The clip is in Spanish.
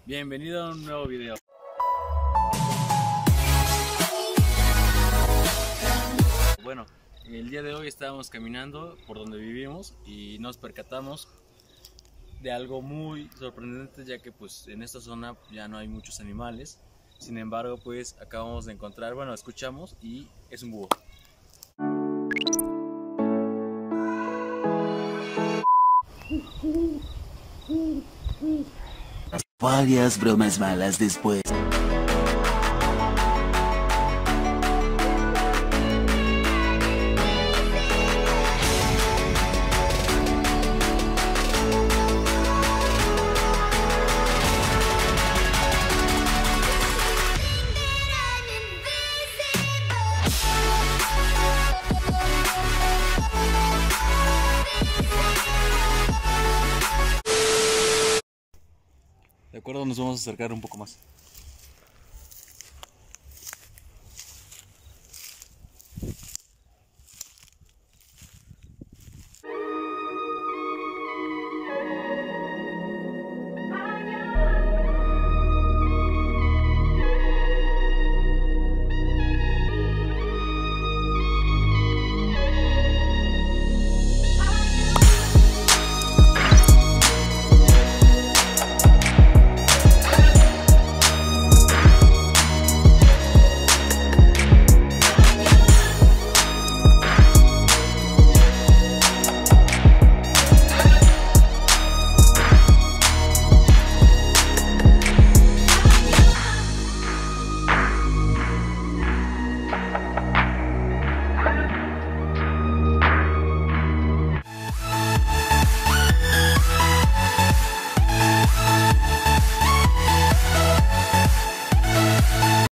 Bienvenido a un nuevo video. Bueno, el día de hoy estábamos caminando por donde vivimos y nos percatamos de algo muy sorprendente, ya que pues en esta zona ya no hay muchos animales. Sin embargo, pues acabamos de encontrar, bueno, escuchamos y es un búho. Varias bromas malas después. De acuerdo, nos vamos a acercar un poco más.